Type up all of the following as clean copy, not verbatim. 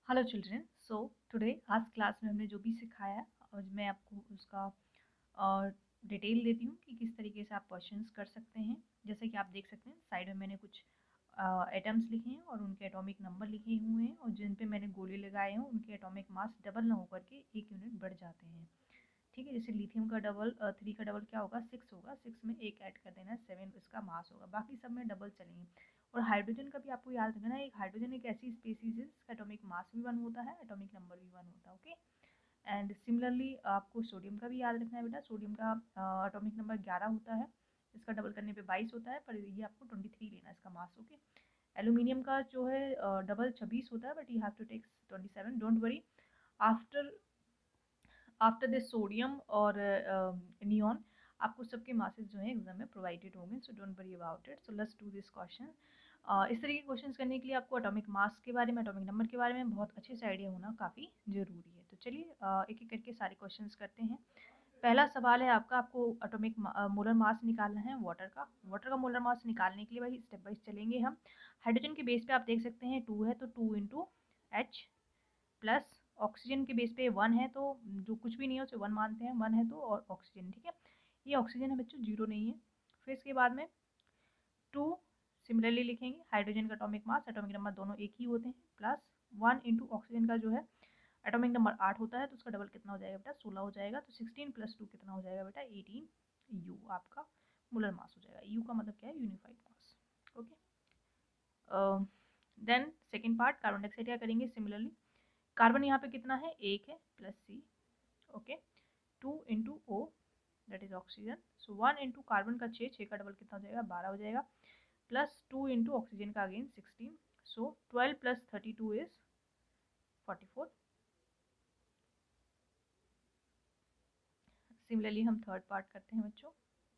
Hello children. So today आज class में हमने जो भी सिखाया है आज मैं आपको उसका डिटेल देती हूँ कि किस तरीके से आप क्वेश्चंस कर सकते हैं। जैसे कि आप देख सकते हैं साइड में मैंने कुछ एटम्स लिखे हैं और उनके एटॉमिक नंबर लिखे हुए हैं और जिन पे मैंने गोले लगाए हैं उनके एटॉमिक मास डबल ना होकर के 1 यूनिट बढ़ जाते हैं। ठीक है, जैसे लिथियम का डबल 3 का डबल क्या होगा 6 होगा, 6 में एक ऐड कर देना 7 इसका मास होगा, बाकी सब में डबल चलेंगे। और हाइड्रोजन का भी आपको याद रखना है, एक हाइड्रोजन एक ऐसी स्पीसीज है जिसका एटॉमिक मास भी 1 होता है, एटॉमिक नंबर भी 1 होता है। ओके, एंड सिमिलरली आपको सोडियम का भी याद रखना है बेटा, सोडियम का एटॉमिक नंबर 11 होता है, इसका डबल करने पे 22 होता है, पर ये आपको 23 लेना है इसका मास। ओके, एल्यूमिनियम का जो है डबल 26 होता है, but you have to take 27, don't worry. After after this sodium और नियॉन आपको सबके मासेस जो है एग्जाम में प्रोवाइडेड होंगे, so don't worry about it. So let's do this question. इस तरीके के क्वेश्चंस करने के लिए आपको एटॉमिक मास के बारे में, एटॉमिक नंबर के बारे में बहुत अच्छे से आइडिया होना काफ़ी ज़रूरी है। तो चलिए एक एक करके सारे क्वेश्चंस करते हैं। पहला सवाल है आपका, आपको एटॉमिक मोलर मास निकालना है वाटर का। वाटर का मोलर मास निकालने के लिए भाई स्टेप बाय चलेंगे हम। हाइड्रोजन के बेस पे आप देख सकते हैं 2 है, तो 2 इंटू एच प्लस ऑक्सीजन के बेस पे 1 है, तो जो कुछ भी नहीं है उसे 1 मानते हैं, 1 है तो, और ऑक्सीजन, ठीक है, ये ऑक्सीजन है बच्चों, 0 नहीं है। फिर इसके बाद में 2 सिमिलरली लिखेंगे, हाइड्रोजन का एटॉमिक मास एटॉमिक नंबर दोनों एक ही होते हैं, प्लस 1 इंटू ऑक्सीजन का जो है एटॉमिक नंबर 8 होता है, तो उसका डबल कितना हो जाएगा बेटा 16 हो जाएगा, तो 16 प्लस 2 कितना हो जाएगा बेटा 18 यू आपका मोलर मास हो जाएगा। यू का मतलब क्या है, unified mass. Okay, then second part, carbon dioxide क्या करेंगे, सिमिलरली कार्बन यहाँ पे कितना है, एक है, plus C. Okay, 2 into O that is oxygen, so 1 into carbon का 6, 6 का डबल कितना हो जाएगा 12 हो जाएगा, प्लस 2 इंटू ऑक्सीजन का again 16, so 12 plus 32 is 44। Similarly हम थर्ड पार्ट करते हैं बच्चों।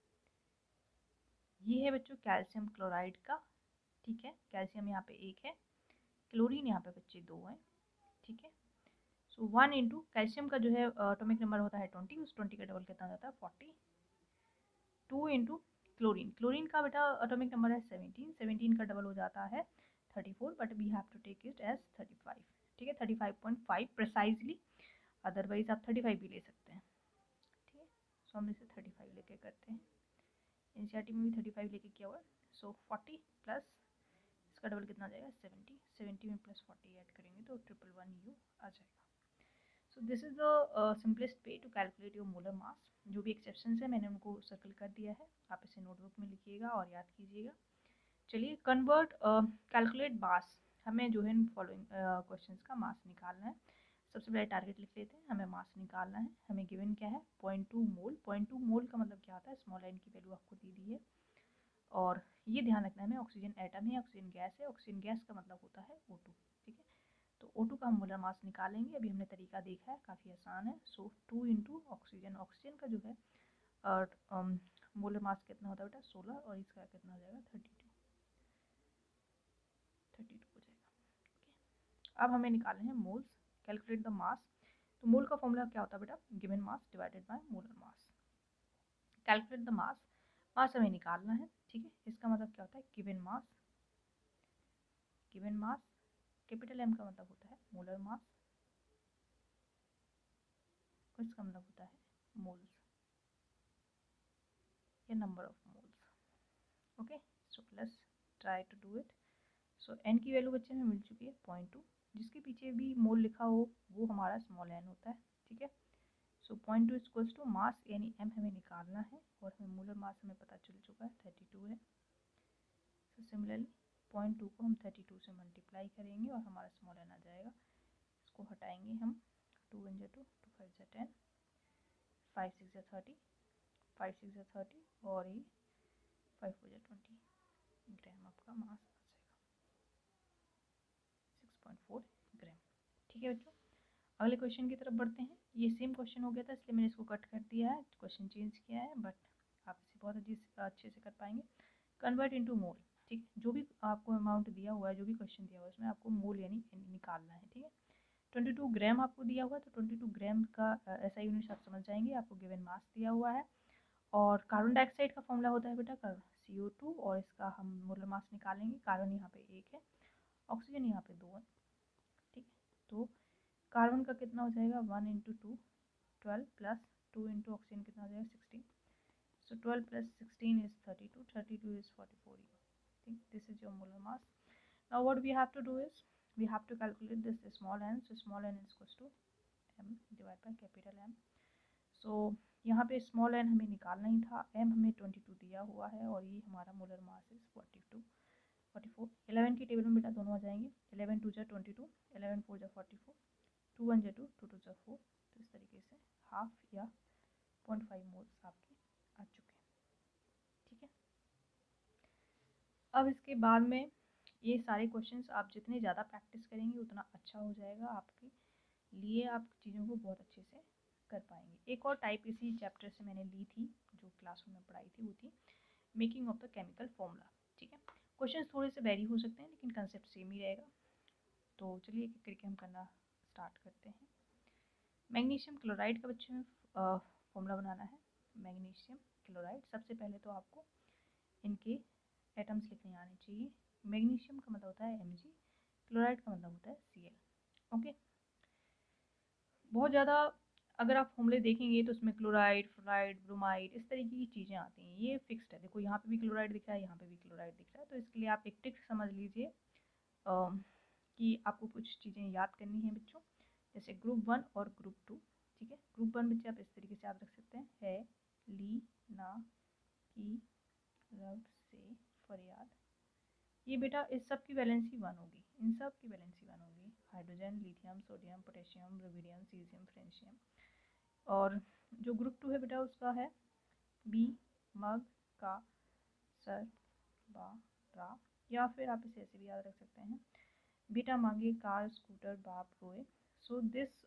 ये है बच्चों कैल्शियम क्लोराइड का, ठीक है, कैल्शियम यहाँ पे एक है, क्लोरीन यहाँ पे बच्चे 2 हैं, ठीक है। सो 1 इंटू कैल्शियम का जो है एटॉमिक नंबर होता है 20, उस 20 का डबल कितना जाता है 40। 2 इंटू क्लोरीन, क्लोरीन का बेटा एटॉमिक नंबर है 17, 17 का डबल हो जाता है 34, but we have to take it as 35, ठीक है, 35.5 प्रिसाइजली, अदरवाइज आप 35 भी ले सकते हैं, ठीक है। सो हम इसे 35 लेके करते हैं, एनसीईआरटी में भी 35 लेके किया हुआ है। सो 40 प्लस इसका डबल कितना आ जाएगा 70, 70 में प्लस 40 ऐड करेंगे तो 111 यू आ जाएगा। So this is the simplest way to calculate your molar mass. जो भी एक्सेप्शन है मैंने उनको सर्कल कर दिया है, आप इसे नोटबुक में लिखिएगा और याद कीजिएगा। चलिए कन्वर्ट कैलकुलेट मास, हमें जो है फॉलोइंग क्वेश्चंस का मास निकालना है। सबसे पहले टारगेट लिख लेते हैं, हमें मास निकालना है, हमें गिवन क्या है 0.2 मोल। 0.2 मोल का मतलब क्या होता है, स्मॉल एन की वैल्यू आपको दी दी है, और ये ध्यान रखना है हमें ऑक्सीजन एटम है, ऑक्सीजन गैस है, ऑक्सीजन गैस का मतलब होता है O2, ठीक है। तो O2 का हम मोलर मास निकालेंगे, अभी हमने तरीका देखा है, काफ़ी आसान है। सो 2 इंटू ऑक्सीजन, ऑक्सीजन का जो है और मोलर मास कितना होता है बेटा 16, और इसका कितना हो जाएगा 32, 32 हो जाएगा। ओके, अब हमें निकालने हैं मोल्स, कैलकुलेट द मास। तो मोल का फॉर्मूला क्या होता है बेटा, given mass divided by molar mass. Calculate the mass, mass हमें निकालना है, ठीक है, इसका मतलब क्या होता है given mass, given mass capital M का मतलब होता है मोलर मास, और इसका मतलब होता है मोल्स या number of moles. Okay, so let's try to do it. So N की वैल्यू बच्चे में मिल चुकी है 0.2, जिसके पीछे भी मोल लिखा हो वो हमारा स्मॉल एन होता है, ठीक है। सो 0.2 इक्वल्स टू मास यानी एम हमें निकालना है, और हमें मोलर मास हमें पता चल चुका है 32 है। सो सिमिलरली 0.2 को हम 32 से मल्टीप्लाई करेंगे और हमारा स्मॉल एन आ जाएगा, इसको हटाएंगे हम, 2 वन जा 2, 2 5 जा 10, 5 6 जा 30, 5 6 जा 30, और ये 5 4 जा 20 ग्राम आपका मास आ जाएगा, 6.4 ग्राम, ठीक है बच्चों। अगले क्वेश्चन की तरफ बढ़ते हैं। ये सेम क्वेश्चन हो गया था इसलिए मैंने इसको कट कर दिया है, क्वेश्चन चेंज किया है, बट आप इसे बहुत अच्छे से कर पाएंगे। कन्वर्ट इनटू मोल, ठीक, जो भी आपको अमाउंट दिया हुआ है, जो भी क्वेश्चन दिया हुआ है उसमें आपको मोल यानी निकालना है, ठीक है। 22 ग्राम आपको दिया हुआ है, तो 22 ग्राम का ऐसा यूनिट आप समझ जाएंगे, आपको गिवन मास दिया हुआ है। और कार्बन डाइऑक्साइड का फॉर्मूला होता है बेटा CO2, और इसका हम मोलर मास निकालेंगे। कार्बन यहाँ पे 1 है, ऑक्सीजन यहाँ पे 2 है, ठीक है, तो कार्बन का कितना हो जाएगा 1 इंटू 2 12 प्लस 2 इंटू ऑक्सीजन कितना हो जाएगा 16. So 12 plus 16 is 32. 32 is 44. I think this is your molar mass. Now what we have to do is we have to calculate this small n. So small n is equals to m divided by capital M. So यहाँ पे small n हमें निकालना ही था, m हमें 22 दिया हुआ है और ये हमारा मोलर मास है 42 44. 11 की टेबल में बेटा दोनों आ जाएंगे. 11 2 जा 22, 11 4 जा 44, 2 1 जा 2, 2 2 जा 4. तो इस तरीके से हाफ या 0.5 मोल्स आपके आ चुके हैं. ठीक है. अब इसके बाद में ये सारे क्वेश्चंस आप जितने ज़्यादा प्रैक्टिस करेंगे उतना अच्छा हो जाएगा आपके लिए, आप चीज़ों को बहुत अच्छे से कर पाएंगे. एक और टाइप इसी चैप्टर से मैंने ली थी जो क्लासरूम में पढ़ाई थी, वो थी making of the chemical formula. ठीक है. क्वेश्चंस थोड़े से वेरी हो सकते हैं लेकिन कंसेप्ट सेम ही रहेगा. तो चलिए एक एक करके हम करना स्टार्ट करते हैं. मैग्नीशियम क्लोराइड का बच्चों में फॉर्मूला बनाना है. मैग्नीशियम क्लोराइड, सबसे पहले तो आपको इनके एटम्स लिखने आने चाहिए. मैग्नीशियम का मतलब होता है Mg, क्लोराइड का मतलब होता है Cl. ओके. बहुत ज़्यादा अगर आप फॉर्मूले देखेंगे तो उसमें क्लोराइड, फ्लोराइड, ब्रोमाइड इस तरीके की चीज़ें आती हैं. ये फिक्स्ड है. देखो यहाँ पे भी क्लोराइड दिख रहा है, यहाँ पे भी क्लोराइड दिख रहा है. तो इसके लिए आप एक ट्रिक समझ लीजिए कि आपको कुछ चीज़ें याद करनी है बच्चों, जैसे ग्रुप 1 और ग्रुप 2. ठीक है. ग्रुप 1 बच्चे आप इस तरीके से याद रख सकते हैं, है, ली, ना, की, रब, से, फरियाद. ये बेटा इस सब की वैलेंसी 1 होगी, इन सब की वैलेंसी 1 होगी. Hydrogen, lithium, sodium, potassium, rubidium, caesium, francium. और जो ग्रुप 2 है बेटा उसका है बी, मग, का, सर, बा, रा, या फिर आप इसे ऐसे भी याद रख सकते हैं, बीटा, मांगे, कार, स्कूटर, बाप, रोए. So this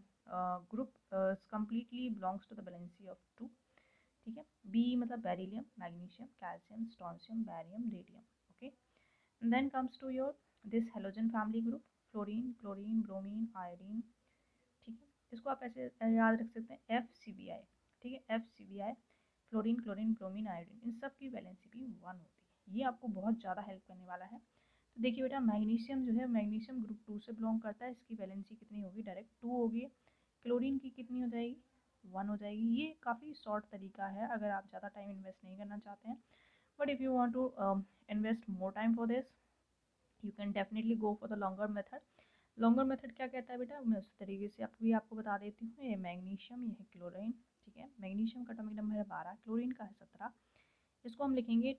group completely belongs to the valency of 2. ठीक है. बी मतलब beryllium, magnesium, calcium, strontium, barium, radium. Okay. Then comes to your this halogen family group, fluorine, chlorine, bromine, iodine. ठीक है. इसको आप ऐसे याद रख सकते हैं FCBI. ठीक है. FCBI, fluorine, chlorine, bromine, iodine, इन सब की वैलेंसी भी 1 होती है. ये आपको बहुत ज़्यादा हेल्प करने वाला है. तो देखिए बेटा मैग्नीशियम जो है, मैग्नीशियम ग्रुप 2 से बिलोंग करता है. इसकी वैलेंसी कितनी होगी, डायरेक्ट 2 होगी. क्लोरीन की कितनी हो जाएगी, 1 हो जाएगी. ये काफ़ी शॉर्ट तरीका है अगर आप ज़्यादा टाइम इन्वेस्ट नहीं करना चाहते हैं. But if you want to invest more time for this you can definitely go for the longer method. Longer method क्या कहता है बेटा, मैं उस तरीके से आपको बता देती हूँ. ये मैग्नीशियम, ये है क्लोरीन. ठीक है. मैग्नीशियम का एटॉमिक नंबर है 12, क्लोरीन का है 17. इसको हम लिखेंगे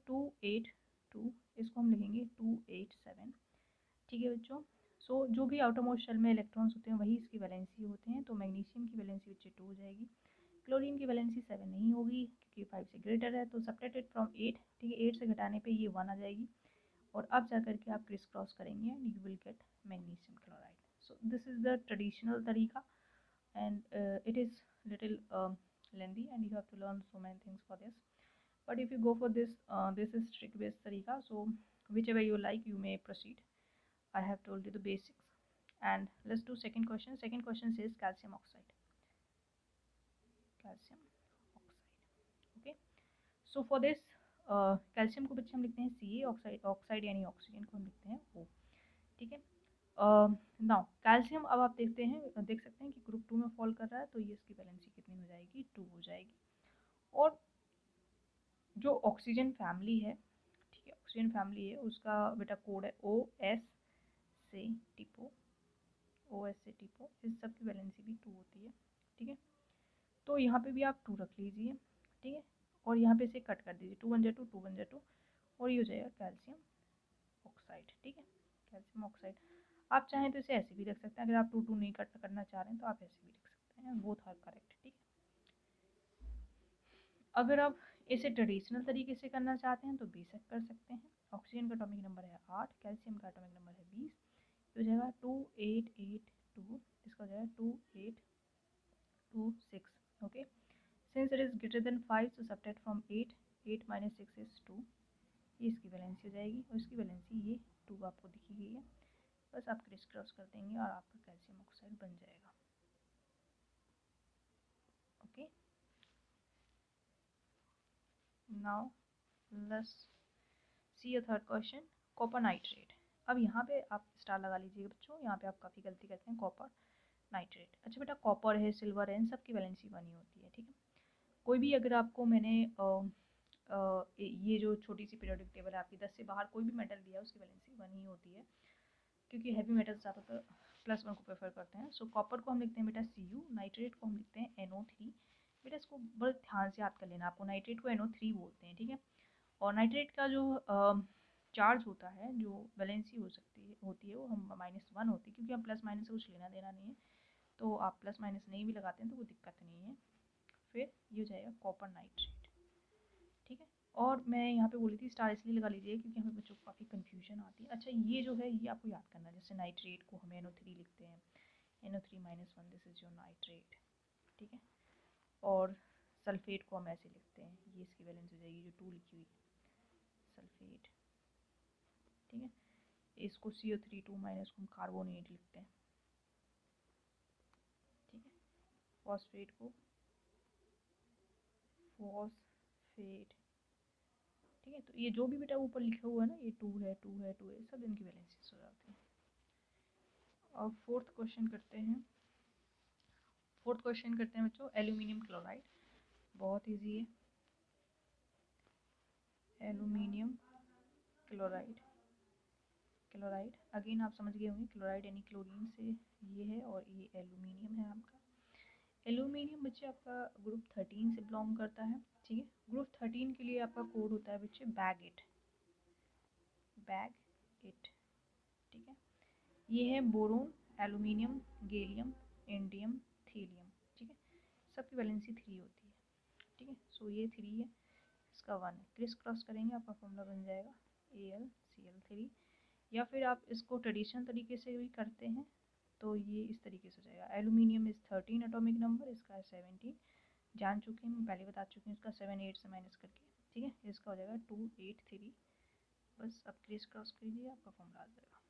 282, इसको हम लिखेंगे 287. ठीक है बच्चों. सो जो भी आउटरमोस्ट शेल में इलेक्ट्रॉन्स होते हैं वही इसकी वैलेंसी होते हैं. तो मैग्नीशियम की वैलेंसी बच्चे 2 हो जाएगी. क्लोरीन की वैलेंसी 7 नहीं होगी क्योंकि 5 से ग्रेटर है. तो सब्ट्रैक्टेड फ्रॉम 8. ठीक है. 8 से घटाने पे ये 1 आ जाएगी और अब जा करके आप क्रिस क्रॉस करेंगे and you will get magnesium chloride. So this is the traditional तरीका and it is little lengthy and you have to learn so many things for this. But if you go for this this is trick based tarika, so whichever you like you may proceed. I have told you the basics and let's do second question. Second question says calcium oxide. Calcium oxide. Okay. So for this calcium को बच्चे हम लिखते हैं Ca, oxide, oxide यानी oxygen को हम लिखते हैं O. ठीक है. नाउ कैल्शियम अब आप देख सकते हैं कि ग्रुप 2 में फॉल कर रहा है. तो ये इसकी वैलेंसी कितनी हो जाएगी, 2 हो जाएगी. और जो ऑक्सीजन फैमिली है, ठीक है, ऑक्सीजन फैमिली है उसका बेटा कोड है OS से टिपो. OS से टिपो. इस सब की वैलेंसी भी 2 होती है. ठीक है. तो यहाँ पे भी आप 2 रख लीजिए. ठीक है. और यहाँ पे से कट कर दीजिए. 2 1 जा 2, 2 1 जा 2 और ये हो जाएगा कैल्शियम ऑक्साइड. ठीक है. Calcium oxide. आप चाहें तो इसे ऐसे भी रख सकते हैं. अगर आप 2 2 नहीं कट करना चाह रहे हैं तो आप ऐसे भी लिख सकते हैं. Both are correct. ठीक है. अगर आप इसे ट्रेडिशनल तरीके से करना चाहते हैं तो बेशक कर सकते हैं. ऑक्सीजन का एटॉमिक नंबर है 8, कैल्शियम का एटॉमिक नंबर है 20. हो जाएगा 2882. इसका हो जाएगा 2826. Okay. Since it is greater than 5 so subtract from 8. 8 minus 6 is 2. ये इसकी वैलेंसी हो जाएगी और इसकी वैलेंसी ये 2 आपको दिखी गई है. बस आप क्रिस क्रॉस कर देंगे और आपका कैल्शियम ऑक्साइड बन जाएगा. Okay. Now let's see a third question. Copper nitrate. अब यहाँ पे आप स्टार लगा लीजिएगा बच्चों. यहाँ पे आप काफ़ी गलती करते हैं. Copper nitrate. अच्छा बेटा, कॉपर है, सिल्वर है, इन सब की वैलेंसी 1 ही होती है, ठीक है। कोई भी अगर आपको मैंने ये जो छोटी सी पीरियोडिक टेबल है आपकी 10 से बाहर कोई भी मेटल दिया है उसकी वैलेंसी 1 ही होती है, क्योंकि हैवी मेटल्स ज़्यादातर +1 को प्रेफर करते हैं। सो कॉपर को हम लिखते हैं बेटा Cu, नाइट्रेट को हम लिखते हैं NO3। बेटा इसको बड़े ध्यान से याद कर लेना, आपको नाइट्रेट को NO3 बोलते हैं, ठीक है। और नाइट्रेट का जो चार्ज होता है, जो वैलेंसी होती है वो हम -1 होती है, क्योंकि हम प्लस माइनस से कुछ लेना देना नहीं है, तो आप प्लस माइनस नहीं भी लगाते हैं तो कोई दिक्कत नहीं है। फिर ये हो जाएगा कॉपर नाइट्रेट, ठीक है। और मैं यहाँ पे बोली थी स्टार इसलिए लगा लीजिए क्योंकि हमें बच्चों को काफ़ी कन्फ्यूजन आती है। अच्छा, ये जो है ये आपको याद करना है, जैसे नाइट्रेट को हम NO3 लिखते हैं, NO3-1, this is your nitrate, ठीक है। और सल्फेट को हम ऐसे लिखते हैं, ये इसकी वैलेंस हो जाएगी जो 2 लिखी हुई सल्फेट, ठीक है। इसको CO3 2- को हम कार्बोनेट लिखते हैं, ठीक है। फॉस्फेट को फॉस्फेट, ठीक है। तो ये जो भी बेटा ऊपर लिखा हुआ है ना, ये 2 है, 2 है, 2 है, सब इनकी वैलेंसीज हो जाती है। अब फोर्थ क्वेश्चन करते हैं बच्चों, एल्यूमिनियम क्लोराइड। बहुत इजी है, एल्यूमिनियम क्लोराइड। अगेन आप समझ गए होंगे, क्लोराइड यानी क्लोरीन से ये है, और ये एल्यूमिनियम है आपका। एल्यूमिनियम बच्चे आपका ग्रुप 13 से बिलोंग करता है, ठीक है। ग्रुप 13 के लिए आपका कोड होता है बच्चे बैग इट, ठीक है। ये है boron, aluminium, gallium, indium, thallium, ठीक है। सबकी वैलेंसी 3 होती है, ठीक है। सो ये 3 है, इसका 1 है। क्रिस क्रॉस करेंगे आपका फॉर्मूला बन जाएगा AlCl3। या फिर आप इसको ट्रेडिशनल तरीके से भी करते हैं तो ये इस तरीके से हो जाएगा। एल्यूमिनियम इज़ 13 एटॉमिक नंबर, इसका है 17, जान चुके हैं, मैं पहले बता चुकी हूँ इसका 7 8 से माइनस करके, ठीक है। इसका हो जाएगा 283। बस अब क्रिस क्रॉस कीजिए, आपका फॉर्मूला आ जाएगा।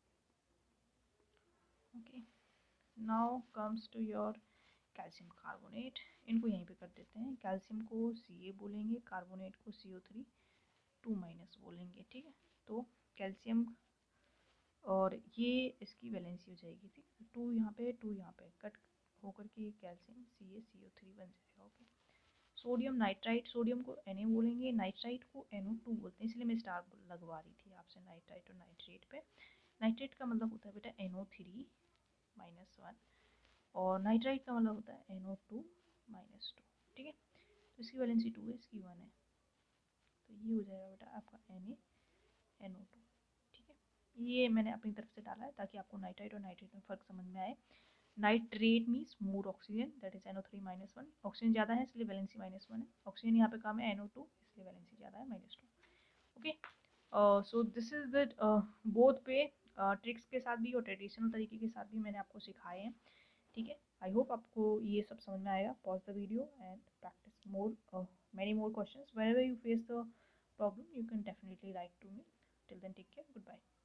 Okay, now comes to your calcium carbonate. इनको यहीं पे कर देते हैं, कैल्शियम को Ca बोलेंगे, कार्बोनेट को CO3 2- बोलेंगे, ठीक है। तो कैल्शियम, और ये इसकी वैलेंसी हो जाएगी, ठीक है। 2 यहाँ पे, 2 यहाँ पे कट होकर के कैल्शियम CaCO3 बन जाएगा। ओके, सोडियम नाइट्राइट, सोडियम को Na बोलेंगे, नाइट्राइट को NO2 बोलते हैं, इसलिए मैं स्टार लगवा रही थी आपसे नाइट्राइट और नाइट्रेट पे। नाइट्रेट का मतलब होता है बेटा NO3-1, और नाइट्राइट का मतलब होता है NO2-2, ठीक है। तो इसकी वैलेंसी 2 है, इसकी 1 है, तो ये हो जाएगा बेटा आपका NO2, ठीक है। ये मैंने अपनी तरफ से डाला है ताकि आपको नाइट्राइट और नाइट्रेट में फ़र्क समझ में आए। Nitrate means more oxygen, that is NO3-1। Oxygen ज़्यादा है इसलिए वैलेंसी -1 है, ऑक्सीजन यहाँ पे कम है NO2, इसलिए वैलेंसी ज़्यादा है -2। Okay, so this is the both पे ट्रिक्स के साथ भी और ट्रेडिशनल तरीके के साथ भी मैंने आपको सिखाए हैं, ठीक है। आई होप आपको ये सब समझ में आएगा। Pause the video and practice more, many more questions. Wherever you face the problem, you can definitely write to me. Till then, take care. Goodbye.